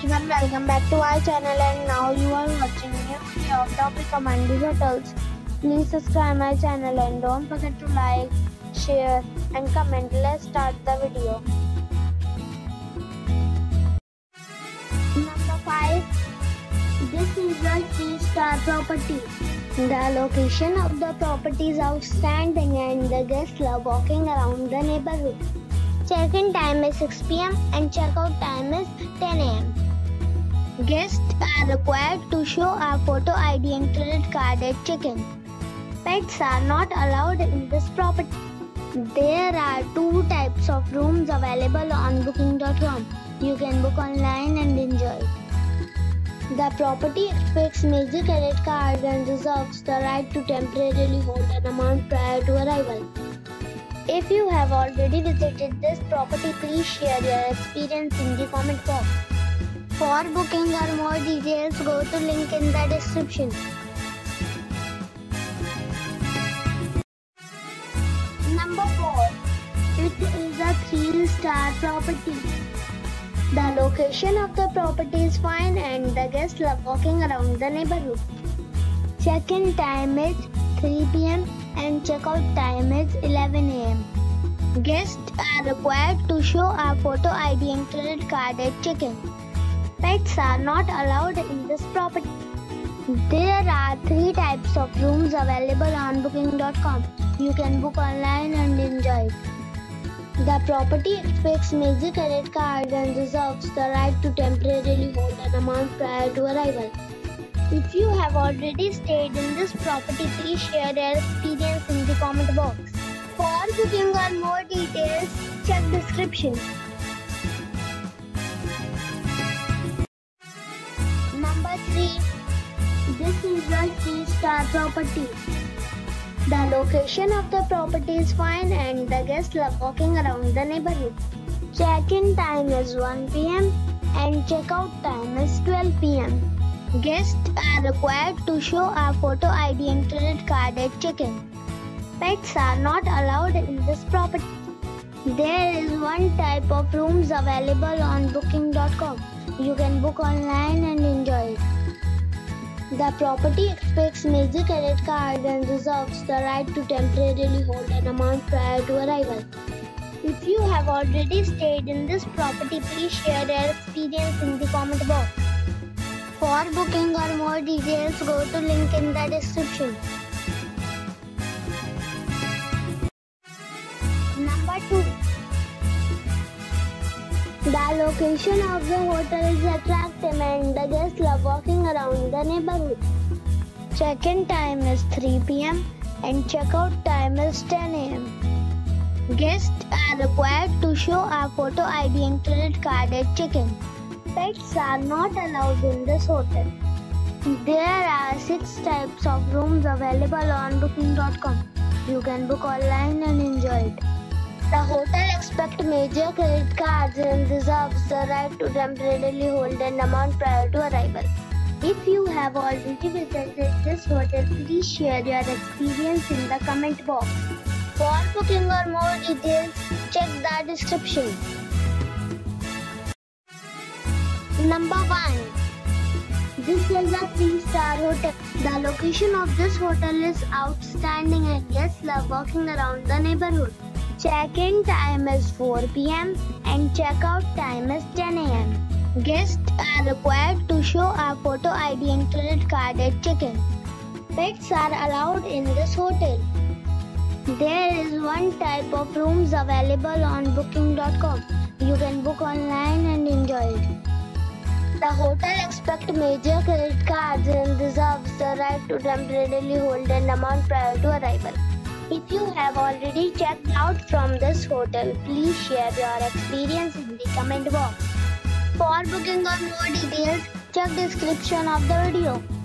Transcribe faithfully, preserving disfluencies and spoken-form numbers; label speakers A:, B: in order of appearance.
A: everyone, welcome back to our channel, and now you are watching new video of Topic Kamandu Hotels. Please subscribe my channel and don't forget to like, share and comment. Let's start the video. Number five. This is a three star property. The location of the property is outstanding and the guests love walking around the neighborhood. Check-in time is six p m and check-out time is ten a m Guests are required to show a photo I D and credit card at check-in. Pets are not allowed in this property. There are two types of rooms available on booking dot com. You can book online and enjoy it. The property expects major credit cards and reserves the right to temporarily hold an amount prior to arrival. If you have already visited this property, please share your experience in the comment box. For booking or more details, go to link in the description. Number four. It is a three star property. The location of the property is fine and the guests love walking around the neighborhood. Check-in time is three p m and check-out time is eleven a m Guests are required to show a photo I D and credit card at check-in. Pets are not allowed in this property. There are three types of rooms available on booking dot com. You can book online and enjoy it. The property expects major credit cards and reserves the right to temporarily hold an amount prior to arrival. If you have already stayed in this property, please share your experience in the comment box. For booking or more details, check description. Number three. This is a three star property. The location of the property is fine and the guests love walking around the neighborhood. Check-in time is one p m and check-out time is twelve p m Guests are required to show a photo I D and credit card at check-in. Pets are not allowed in this property. There is one type of rooms available on booking dot com. You can book online and enjoy it. The property expects major credit cards and reserves the right to temporarily hold an amount prior to arrival. If you have already stayed in this property, please share your experience in the comment box. For booking or more details, go to link in the description. Number two. The location of the hotel is attractive and the guests love walking around the neighborhood. Check-in time is three p m and check-out time is ten a m Guests are required to show a photo I D and credit card at check-in. Pets are not allowed in this hotel. There are six types of rooms available on booking dot com. You can book online and enjoy it. The hotel expects major credit cards and reserves the right to temporarily hold an amount prior to arrival. If you have already visited this hotel, please share your experience in the comment box. For booking or more details, check the description. Number one. This is a three star hotel. The location of this hotel is outstanding and guests love walking around the neighborhood. Check-in time is four p m and check-out time is ten a m Guests are required to show a photo I D and credit card at check-in. Pets are allowed in this hotel. There is one type of rooms available on booking dot com. You can book online and enjoy it. The hotel expects major credit cards and reserves the right to temporarily hold an amount prior to arrival. If you have already checked out from this hotel, please share your experience in the comment box. For booking or more details, check description of the video.